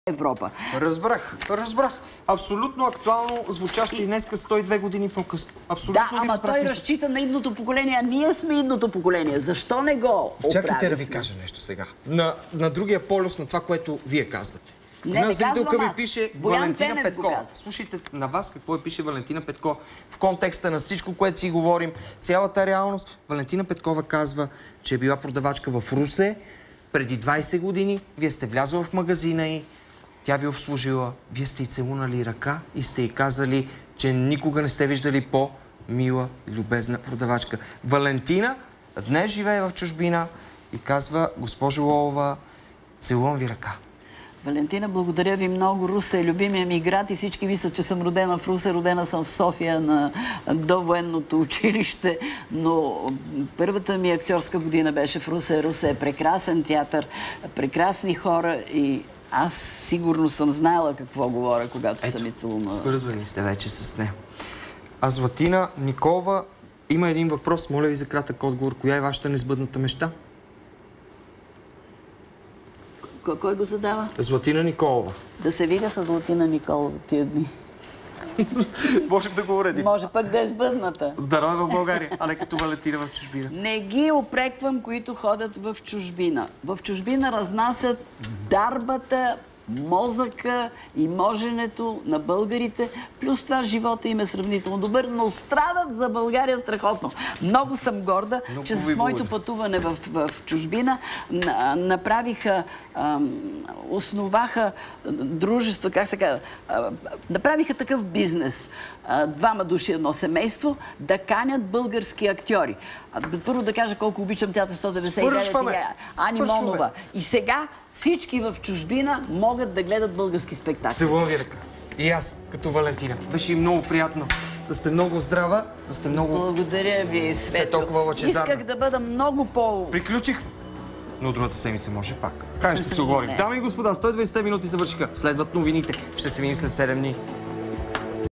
Европа. Разбрах. Абсолютно актуално звучащи и днеска 102 години по-късно. Абсолютно Да, ама той разчита на идното поколение, а ние сме идното поколение. Защо не го оправи? Чакайте да ви кажа нещо сега. На другия полюс на това, което вие казвате. Не зрителка ви пише Валентина Пенев Петкова. Слушайте на вас какво пише Валентина Петкова. В контекста на всичко, което си говорим, цялата реалност, Валентина Петкова казва, че е била продавачка в Русе преди 20 години. Вие сте влязла в магазина й, тя ви обслужила, вие сте й целунали ръка и сте й казали, че никога не сте виждали по-мила и любезна продавачка. Валентина днес живее в чужбина и казва: госпожо Лолова, целувам ви ръка. Валентина, благодаря ви много. Русе е любимия ми град и всички мислят, че съм родена в Русе. Родена съм в София на довоенното училище, но първата ми актьорска година беше в Русе. Русе е прекрасен театър, прекрасни хора и аз сигурно съм знаела какво говоря, когато съм и целунала. Свързани сте вече с нея. А Златина Николова има един въпрос. Моля ви за кратък отговор. Коя е вашата несбъдната мечта? Кой го задава? Златина Николова. Да се видя с Златина Николова тия дни. Можем да го уредим. Може пък да е сбъдната. Дарой в България, а не като Валентина в чужбина. Не ги опреквам, които ходят в чужбина. В чужбина разнасят дарбата, мозъка и моженето на българите. Плюс това живота им е сравнително добър, но страдат за България страхотно. Много съм горда, че с моето пътуване в чужбина направиха, основаха дружество, как се казва, направиха такъв бизнес. Двама души, едно семейство, да канят български актьори. Първо да кажа колко обичам театър 199 и Ани Монова. И сега всички в чужбина могат да гледат български спектакли. Целувам ви ръка. И аз, като Валентина. Беше и много приятно да сте много здрава, да сте много... Благодаря ви, Светло. Исках да бъда много Приключих, но другата седмица може пак. Как ще се оговорим? Дами и господа, 120 минути завършиха. Следват новините. Ще се видим след 7 дни.